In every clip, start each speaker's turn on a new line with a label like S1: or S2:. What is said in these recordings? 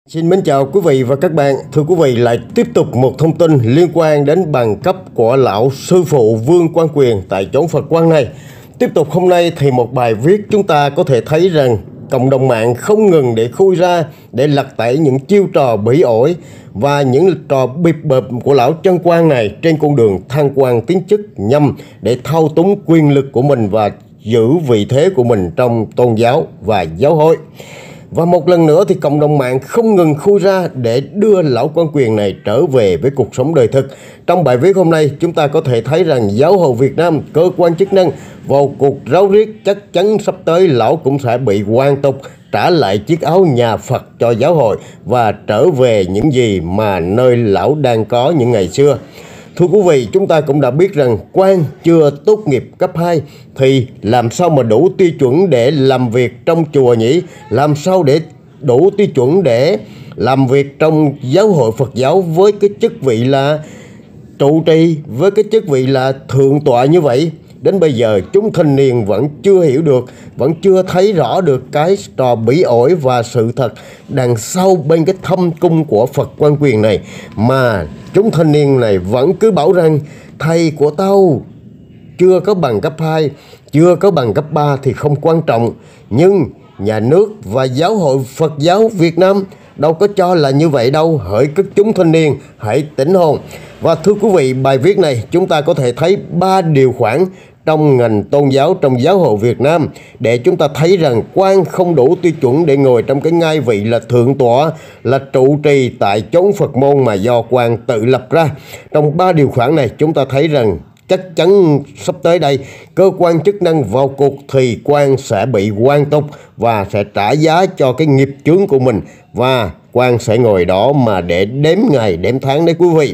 S1: Xin mến chào quý vị và các bạn. Thưa quý vị, lại tiếp tục một thông tin liên quan đến bằng cấp của lão sư phụ Vương Quang Quyền tại chốn Phật Quang này. Tiếp tục hôm nay thì một bài viết chúng ta có thể thấy rằng cộng đồng mạng không ngừng để khui ra, để lật tẩy những chiêu trò bỉ ổi và những trò bịp bợp của lão chân quan này trên con đường thăng quan tiến chức, nhằm để thao túng quyền lực của mình và giữ vị thế của mình trong tôn giáo và giáo hội. Và một lần nữa thì cộng đồng mạng không ngừng khui ra để đưa lão Quang Quyền này trở về với cuộc sống đời thực. Trong bài viết hôm nay, chúng ta có thể thấy rằng giáo hội Việt Nam, cơ quan chức năng vào cuộc ráo riết, chắc chắn sắp tới lão cũng sẽ bị oan tục, trả lại chiếc áo nhà Phật cho giáo hội và trở về những gì mà nơi lão đang có những ngày xưa. Thưa quý vị, chúng ta cũng đã biết rằng Quang chưa tốt nghiệp cấp 2 thì làm sao mà đủ tiêu chuẩn để làm việc trong chùa nhỉ? Làm sao để đủ tiêu chuẩn để làm việc trong giáo hội Phật giáo với cái chức vị là trụ trì, với cái chức vị là thượng tọa như vậy? Đến bây giờ chúng thanh niên vẫn chưa hiểu được, vẫn chưa thấy rõ được cái trò bỉ ổi và sự thật đằng sau bên cái thâm cung của Phật Quang Quyền này, mà chúng thanh niên này vẫn cứ bảo rằng thầy của tao chưa có bằng cấp 2, chưa có bằng cấp 3 thì không quan trọng. Nhưng nhà nước và giáo hội Phật giáo Việt Nam đâu có cho là như vậy đâu. Hỡi các chúng thanh niên, hãy tỉnh hồn. Và thưa quý vị, bài viết này chúng ta có thể thấy 3 điều khoản trong ngành tôn giáo trong giáo hội Việt Nam để chúng ta thấy rằng Quang không đủ tiêu chuẩn để ngồi trong cái ngai vị là thượng tọa, là trụ trì tại chốn Phật môn mà do Quang tự lập ra. Trong 3 điều khoản này chúng ta thấy rằng chắc chắn sắp tới đây cơ quan chức năng vào cuộc thì Quang sẽ bị oan tục và sẽ trả giá cho cái nghiệp chướng của mình, và Quang sẽ ngồi đó mà để đếm ngày đếm tháng đấy quý vị.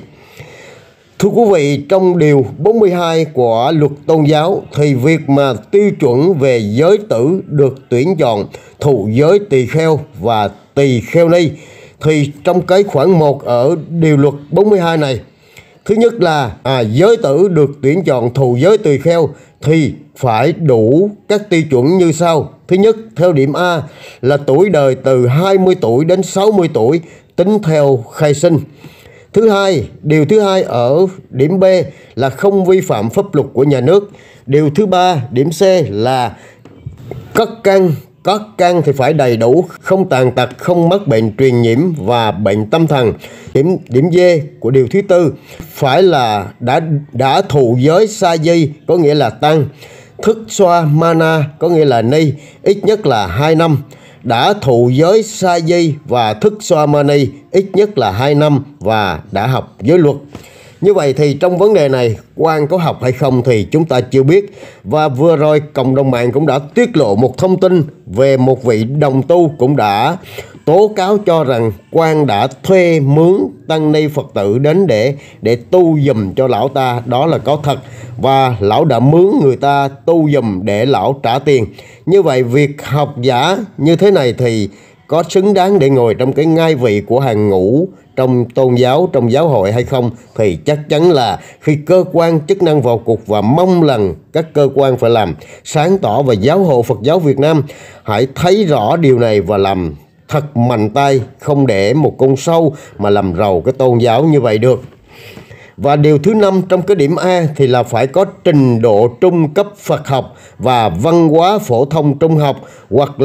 S1: Thưa quý vị, trong điều 42 của luật tôn giáo thì việc mà tiêu chuẩn về giới tử được tuyển chọn thụ giới tỳ kheo và tỳ kheo ni, thì trong cái khoản 1 ở điều luật 42 này, thứ nhất là giới tử được tuyển chọn thụ giới tỳ kheo thì phải đủ các tiêu chuẩn như sau. Thứ nhất, theo điểm A là tuổi đời từ 20 tuổi đến 60 tuổi tính theo khai sinh. Điều thứ hai ở điểm B là không vi phạm pháp luật của nhà nước. Điều thứ 3, điểm C là cất căn thì phải đầy đủ, không tàn tật, không mắc bệnh truyền nhiễm và bệnh tâm thần. Điểm D của điều thứ 4 phải là đã thụ giới sa di, có nghĩa là tăng, thức xoa mana, có nghĩa là ni, ít nhất là 2 năm. Đã thụ giới sa di và thức xoa mani ít nhất là 2 năm và đã học giới luật. Như vậy thì trong vấn đề này Quang có học hay không thì chúng ta chưa biết. Và vừa rồi cộng đồng mạng cũng đã tiết lộ một thông tin về một vị đồng tu cũng đã tố cáo cho rằng Quang đã thuê mướn tăng ni Phật tử đến để tu giùm cho lão ta. Đó là có thật, và lão đã mướn người ta tu giùm để lão trả tiền. Như vậy việc học giả như thế này thì có xứng đáng để ngồi trong cái ngai vị của hàng ngũ trong tôn giáo, trong giáo hội hay không? Thì chắc chắn là khi cơ quan chức năng vào cuộc, và mong rằng các cơ quan phải làm sáng tỏ, và giáo hội Phật giáo Việt Nam hãy thấy rõ điều này và làm thật mạnh tay, không để một con sâu mà làm rầu cái tôn giáo như vậy được. Và điều thứ 5 trong cái điểm A thì là phải có trình độ trung cấp Phật học và văn hóa phổ thông trung học, hoặc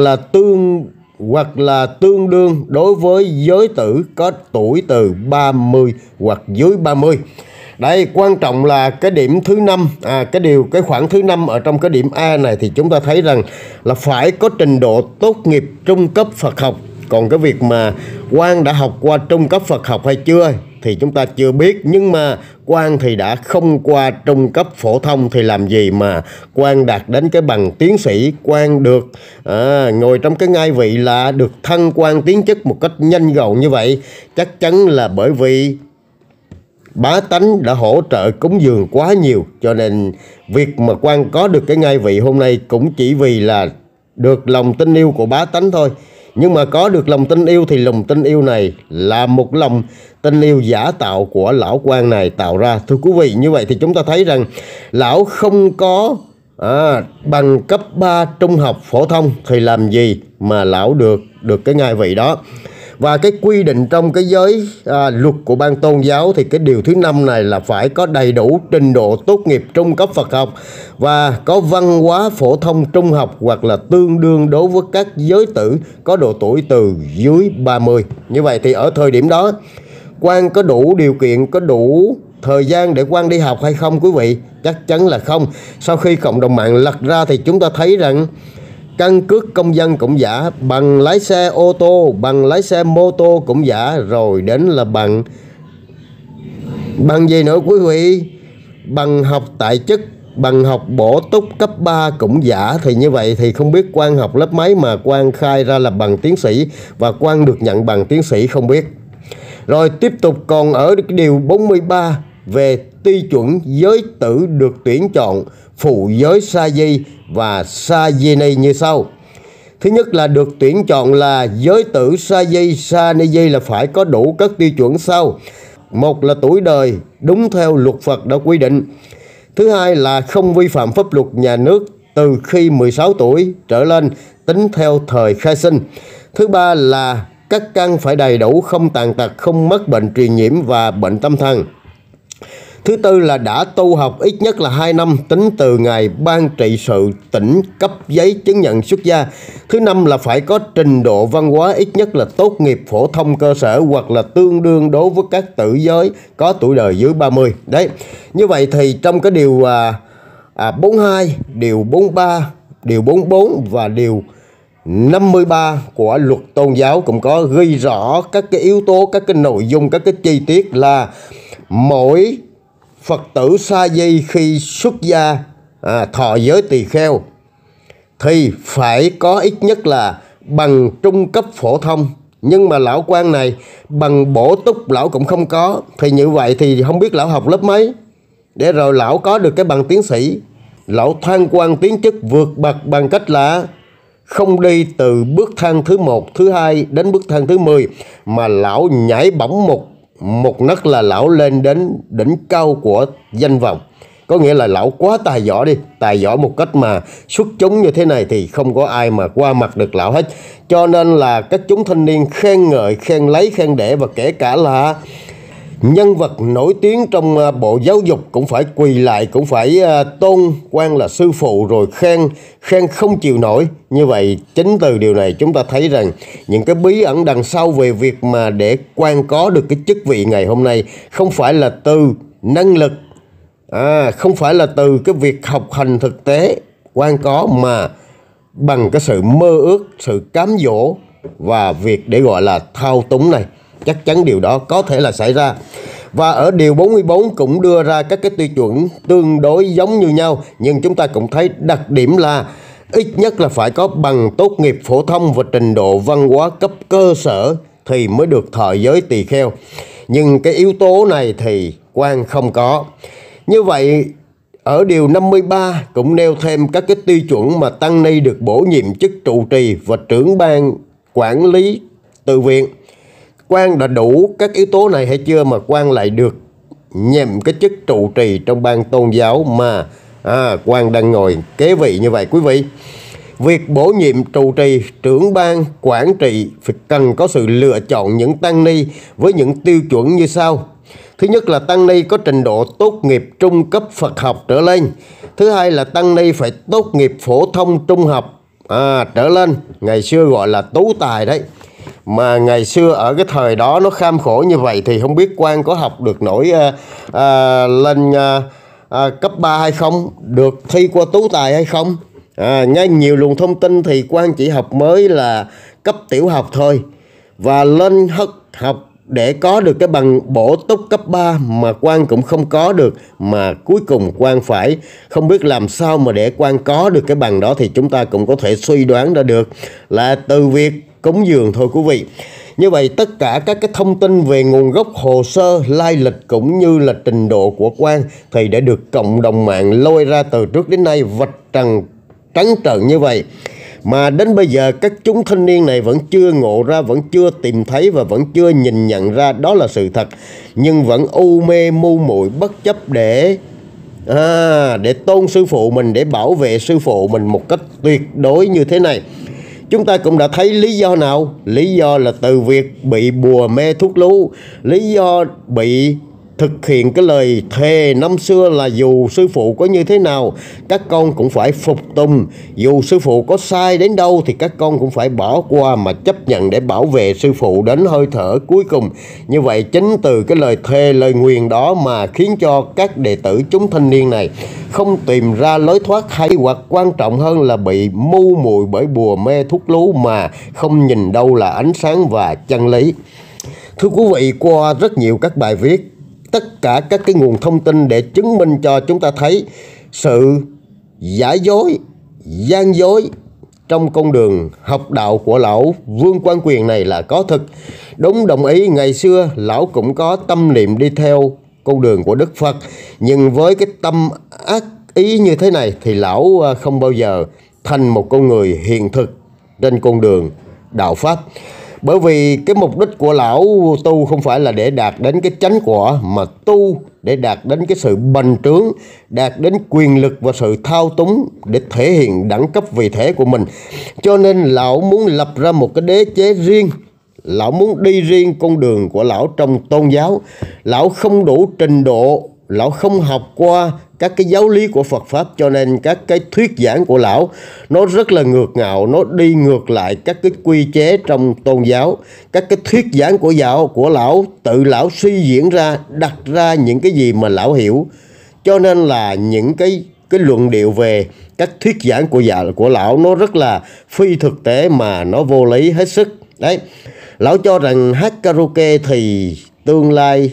S1: là tương đương đối với giới tử có tuổi từ 30 hoặc dưới 30. Đây, quan trọng là cái điểm thứ 5, cái khoản thứ 5 ở trong cái điểm A này thì chúng ta thấy rằng là phải có trình độ tốt nghiệp trung cấp Phật học. Còn cái việc mà Quang đã học qua trung cấp Phật học hay chưa thì chúng ta chưa biết. Nhưng mà Quang thì đã không qua trung cấp phổ thông thì làm gì mà Quang đạt đến cái bằng tiến sĩ. Quang được ngồi trong cái ngai vị là được thăng quan tiến chức một cách nhanh gọn như vậy. Chắc chắn là bởi vì bá tánh đã hỗ trợ cúng dường quá nhiều, cho nên việc mà Quang có được cái ngai vị hôm nay cũng chỉ vì là được lòng tin yêu của bá tánh thôi. Nhưng mà có được lòng tin yêu thì lòng tin yêu này là một lòng tin yêu giả tạo của lão Quang này tạo ra. Thưa quý vị, như vậy thì chúng ta thấy rằng lão không có bằng cấp 3 trung học phổ thông thì làm gì mà lão được cái ngai vị đó. Và cái quy định trong cái giới luật của ban tôn giáo thì cái điều thứ 5 này là phải có đầy đủ trình độ tốt nghiệp trung cấp Phật học và có văn hóa phổ thông trung học hoặc là tương đương đối với các giới tử có độ tuổi từ dưới 30. Như vậy thì ở thời điểm đó, Quang có đủ điều kiện, có đủ thời gian để Quang đi học hay không quý vị? Chắc chắn là không. Sau khi cộng đồng mạng lật ra thì chúng ta thấy rằng căn cước công dân cũng giả, bằng lái xe ô tô, bằng lái xe mô tô cũng giả, rồi đến là bằng gì nữa quý vị? Bằng học tại chức, bằng học bổ túc cấp 3 cũng giả. Thì như vậy thì không biết Quang học lớp mấy mà Quang khai ra là bằng tiến sĩ và Quang được nhận bằng tiến sĩ không biết. Rồi tiếp tục còn ở cái điều 43 về tiêu chuẩn giới tử được tuyển chọn phụ giới sa di và sa di ni như sau. Thứ nhất là được tuyển chọn là giới tử sa di, sa ni di là phải có đủ các tiêu chuẩn sau. Một là tuổi đời đúng theo luật Phật đã quy định. Thứ hai là không vi phạm pháp luật nhà nước từ khi 16 tuổi trở lên tính theo thời khai sinh. Thứ ba là các căn phải đầy đủ, không tàn tật, không mắc bệnh truyền nhiễm và bệnh tâm thần. Thứ tư là đã tu học ít nhất là 2 năm tính từ ngày ban trị sự tỉnh cấp giấy chứng nhận xuất gia. Thứ năm là phải có trình độ văn hóa ít nhất là tốt nghiệp phổ thông cơ sở hoặc là tương đương đối với các tử giới có tuổi đời dưới 30. Đấy, như vậy thì trong cái điều 42, điều 43, điều 44 và điều 53 của luật tôn giáo cũng có ghi rõ các cái yếu tố, các cái nội dung, các cái chi tiết là mỗi Phật tử sa di khi xuất gia thọ giới tỳ kheo thì phải có ít nhất là bằng trung cấp phổ thông. Nhưng mà lão Quang này bằng bổ túc lão cũng không có. Thì như vậy thì không biết lão học lớp mấy để rồi lão có được cái bằng tiến sĩ. Lão thăng quan tiến chức vượt bậc bằng cách là không đi từ bước thang thứ 1, thứ 2 đến bước thang thứ 10 mà lão nhảy bổng một nấc là lão lên đến đỉnh cao của danh vọng. Có nghĩa là lão quá tài giỏi đi, tài giỏi một cách mà xuất chúng như thế này thì không có ai mà qua mặt được lão hết. Cho nên là các chúng thanh niên khen ngợi, khen lấy, khen để và kể cả là nhân vật nổi tiếng trong bộ giáo dục cũng phải quỳ lại, cũng phải tôn Quang là sư phụ rồi khen không chịu nổi. Như vậy chính từ điều này chúng ta thấy rằng những cái bí ẩn đằng sau về việc mà để Quang có được cái chức vị ngày hôm nay không phải là từ năng lực, không phải là từ cái việc học hành thực tế Quang có, mà bằng cái sự mơ ước, sự cám dỗ và việc để gọi là thao túng này. Chắc chắn điều đó có thể là xảy ra. Và ở điều 44 cũng đưa ra các cái tiêu chuẩn tương đối giống như nhau, nhưng chúng ta cũng thấy đặc điểm là ít nhất là phải có bằng tốt nghiệp phổ thông và trình độ văn hóa cấp cơ sở thì mới được thọ giới tỳ kheo. Nhưng cái yếu tố này thì Quang không có. Như vậy ở điều 53 cũng nêu thêm các cái tiêu chuẩn mà tăng ni được bổ nhiệm chức trụ trì và trưởng ban quản lý tự viện. Quang đã đủ các yếu tố này hay chưa mà Quang lại được nhậm cái chức trụ trì trong ban tôn giáo mà Quang đang ngồi kế vị như vậy quý vị. Việc bổ nhiệm trụ trì, trưởng ban quản trị phải cần có sự lựa chọn những tăng ni với những tiêu chuẩn như sau. Thứ nhất là tăng ni có trình độ tốt nghiệp trung cấp Phật học trở lên. Thứ hai là tăng ni phải tốt nghiệp phổ thông trung học trở lên. Ngày xưa gọi là tú tài đấy. Mà ngày xưa ở cái thời đó nó kham khổ như vậy thì không biết Quang có học được nổi lên cấp 3 hay không, được thi qua tú tài hay không. Ngay nhiều luồng thông tin thì Quang chỉ học mới là cấp tiểu học thôi, và lên học để có được cái bằng bổ túc cấp 3 mà Quang cũng không có được, mà cuối cùng Quang phải không biết làm sao mà để Quang có được cái bằng đó, thì chúng ta cũng có thể suy đoán ra được là từ việc cúng dường thôi quý vị. Như vậy tất cả các cái thông tin về nguồn gốc hồ sơ, lai lịch cũng như là trình độ của Quang thì đã được cộng đồng mạng lôi ra từ trước đến nay vạch trắng trợn như vậy. Mà đến bây giờ các chúng thanh niên này vẫn chưa ngộ ra, vẫn chưa tìm thấy và vẫn chưa nhìn nhận ra đó là sự thật, nhưng vẫn u mê mưu muội bất chấp để tôn sư phụ mình, để bảo vệ sư phụ mình một cách tuyệt đối như thế này. Chúng ta cũng đã thấy lý do nào? Lý do là từ việc bị bùa mê thuốc lú, lý do bị thực hiện cái lời thề năm xưa là dù sư phụ có như thế nào các con cũng phải phục tùng, dù sư phụ có sai đến đâu thì các con cũng phải bỏ qua mà chấp nhận để bảo vệ sư phụ đến hơi thở cuối cùng. Như vậy chính từ cái lời thề lời nguyền đó mà khiến cho các đệ tử chúng thanh niên này không tìm ra lối thoát, hay hoặc quan trọng hơn là bị mù muội bởi bùa mê thuốc lú mà không nhìn đâu là ánh sáng và chân lý. Thưa quý vị, qua rất nhiều các bài viết, tất cả các cái nguồn thông tin để chứng minh cho chúng ta thấy sự giả dối, gian dối trong con đường học đạo của lão Vương Quang Quyền này là có thực. Đúng, đồng ý, ngày xưa lão cũng có tâm niệm đi theo con đường của Đức Phật, nhưng với cái tâm ác ý như thế này thì lão không bao giờ thành một con người hiện thực trên con đường đạo Pháp. Bởi vì cái mục đích của lão tu không phải là để đạt đến cái chánh quả, mà tu để đạt đến cái sự bành trướng, đạt đến quyền lực và sự thao túng để thể hiện đẳng cấp vị thể của mình. Cho nên lão muốn lập ra một cái đế chế riêng, lão muốn đi riêng con đường của lão trong tôn giáo. Lão không đủ trình độ, lão không học qua các cái giáo lý của Phật Pháp, cho nên các cái thuyết giảng của lão nó rất là ngược ngạo, nó đi ngược lại các cái quy chế trong tôn giáo. Các cái thuyết giảng của lão tự lão suy diễn ra, đặt ra những cái gì mà lão hiểu. Cho nên là những cái luận điệu về các thuyết giảng của lão nó rất là phi thực tế mà nó vô lý hết sức. Đấy, lão cho rằng hát karaoke thì tương lai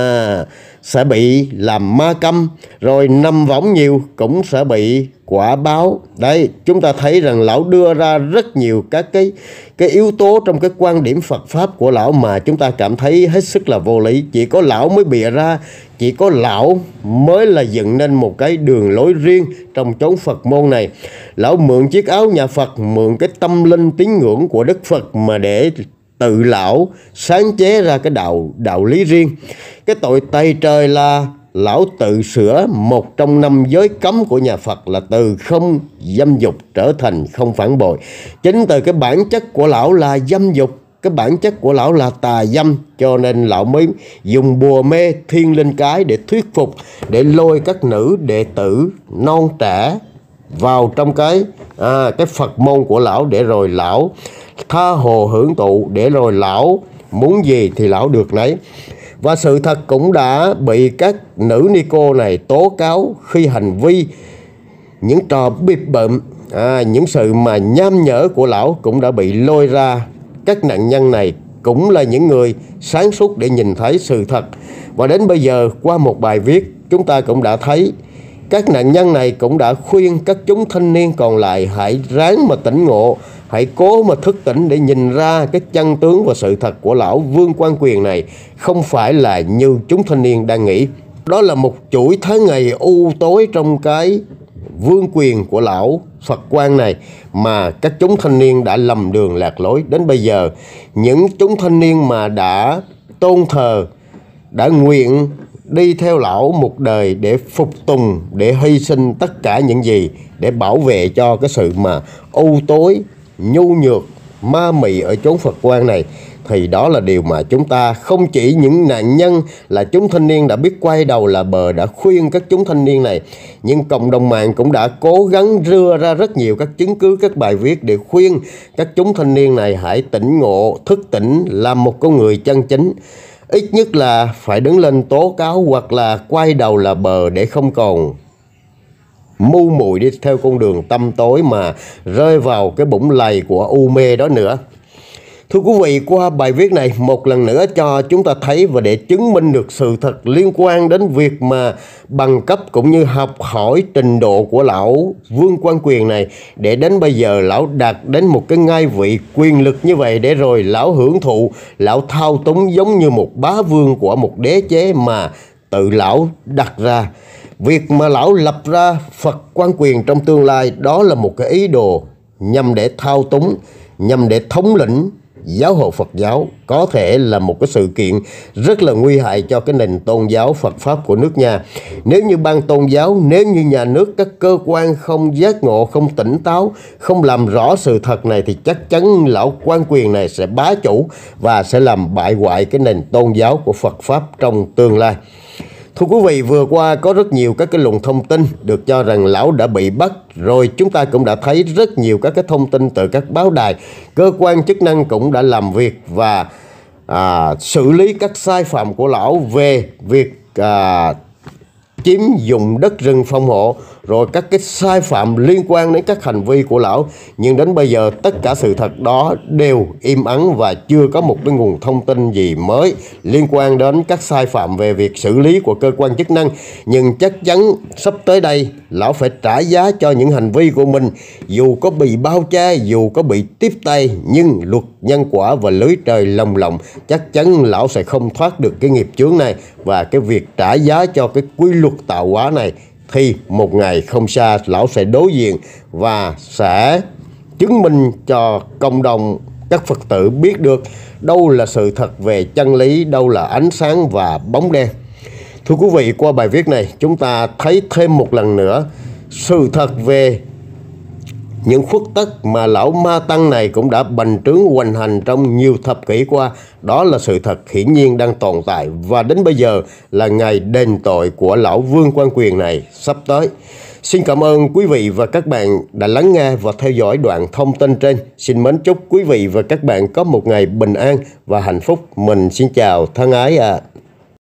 S1: sẽ bị làm ma câm, rồi nằm võng nhiều cũng sẽ bị quả báo. Đấy, chúng ta thấy rằng lão đưa ra rất nhiều các cái yếu tố trong cái quan điểm Phật Pháp của lão mà chúng ta cảm thấy hết sức là vô lý. Chỉ có lão mới bịa ra, chỉ có lão mới là dựng nên một cái đường lối riêng trong chốn Phật môn này. Lão mượn chiếc áo nhà Phật, mượn cái tâm linh tín ngưỡng của Đức Phật mà để tự lão sáng chế ra cái đạo lý riêng. Cái tội tày trời là lão tự sửa một trong 5 giới cấm của nhà Phật là từ không dâm dục trở thành không phản bội. Chính từ cái bản chất của lão là dâm dục, cái bản chất của lão là tà dâm, cho nên lão mới dùng bùa mê thiên linh cái để thuyết phục, để lôi các nữ đệ tử non trẻ vào trong cái Phật môn của lão, để rồi lão tha hồ hưởng thụ, để rồi lão muốn gì thì lão được nấy. Và sự thật cũng đã bị các nữ ni cô này tố cáo khi hành vi những trò bịp bợm, những sự mà nham nhở của lão cũng đã bị lôi ra. Các nạn nhân này cũng là những người sáng suốt để nhìn thấy sự thật. Và đến bây giờ qua một bài viết chúng ta cũng đã thấy các nạn nhân này cũng đã khuyên các chúng thanh niên còn lại hãy ráng mà tỉnh ngộ, hãy cố mà thức tỉnh để nhìn ra cái chân tướng và sự thật của lão Vương Quang Quyền này không phải là như chúng thanh niên đang nghĩ. Đó là một chuỗi tháng ngày u tối trong cái vương quyền của lão Phật Quang này mà các chúng thanh niên đã lầm đường lạc lối. Đến bây giờ những chúng thanh niên mà đã tôn thờ, đã nguyện đi theo lão một đời để phục tùng, để hy sinh tất cả những gì để bảo vệ cho cái sự mà u tối, nhu nhược, ma mị ở chốn Phật Quang này, thì đó là điều mà chúng ta không chỉ những nạn nhân là chúng thanh niên đã biết quay đầu là bờ đã khuyên các chúng thanh niên này, nhưng cộng đồng mạng cũng đã cố gắng đưa ra rất nhiều các chứng cứ, các bài viết để khuyên các chúng thanh niên này hãy tỉnh ngộ, thức tỉnh, làm một con người chân chính. Ít nhất là phải đứng lên tố cáo hoặc là quay đầu là bờ để không còn mù muội đi theo con đường tăm tối mà rơi vào cái bụng lầy của u mê đó nữa. Thưa quý vị, qua bài viết này một lần nữa cho chúng ta thấy và để chứng minh được sự thật liên quan đến việc mà bằng cấp cũng như học hỏi trình độ của lão Vương Quang Quyền này, để đến bây giờ lão đạt đến một cái ngai vị quyền lực như vậy, để rồi lão hưởng thụ, lão thao túng giống như một bá vương của một đế chế mà tự lão đặt ra. Việc mà lão lập ra Phật Quang Quyền trong tương lai đó là một cái ý đồ nhằm để thao túng, nhằm để thống lĩnh, giáo hội Phật giáo có thể là một cái sự kiện rất là nguy hại cho cái nền tôn giáo Phật Pháp của nước nhà. Nếu như ban tôn giáo, nếu như nhà nước, các cơ quan không giác ngộ, không tỉnh táo, không làm rõ sự thật này thì chắc chắn lão quan quyền này sẽ bá chủ và sẽ làm bại hoại cái nền tôn giáo của Phật Pháp trong tương lai. Thưa quý vị, vừa qua có rất nhiều các cái luồng thông tin được cho rằng lão đã bị bắt, rồi chúng ta cũng đã thấy rất nhiều các cái thông tin từ các báo đài, cơ quan chức năng cũng đã làm việc và xử lý các sai phạm của lão về việc chiếm dụng đất rừng phòng hộ, rồi các cái sai phạm liên quan đến các hành vi của lão. Nhưng đến bây giờ tất cả sự thật đó đều im ắng và chưa có một cái nguồn thông tin gì mới liên quan đến các sai phạm về việc xử lý của cơ quan chức năng. Nhưng chắc chắn sắp tới đây lão phải trả giá cho những hành vi của mình, dù có bị bao che, dù có bị tiếp tay, nhưng luật nhân quả và lưới trời lồng lộng, chắc chắn lão sẽ không thoát được cái nghiệp chướng này. Và cái việc trả giá cho cái quy luật tạo hóa này thì một ngày không xa lão sẽ đối diện và sẽ chứng minh cho cộng đồng các Phật tử biết được đâu là sự thật về chân lý, đâu là ánh sáng và bóng đen. Thưa quý vị, qua bài viết này chúng ta thấy thêm một lần nữa sự thật về những khuất tất mà lão ma tăng này cũng đã bành trướng hoành hành trong nhiều thập kỷ qua. Đó là sự thật hiển nhiên đang tồn tại, và đến bây giờ là ngày đền tội của lão Vương Quan Quyền này sắp tới. Xin cảm ơn quý vị và các bạn đã lắng nghe và theo dõi đoạn thông tin trên. Xin mến chúc quý vị và các bạn có một ngày bình an và hạnh phúc. Mình xin chào thân ái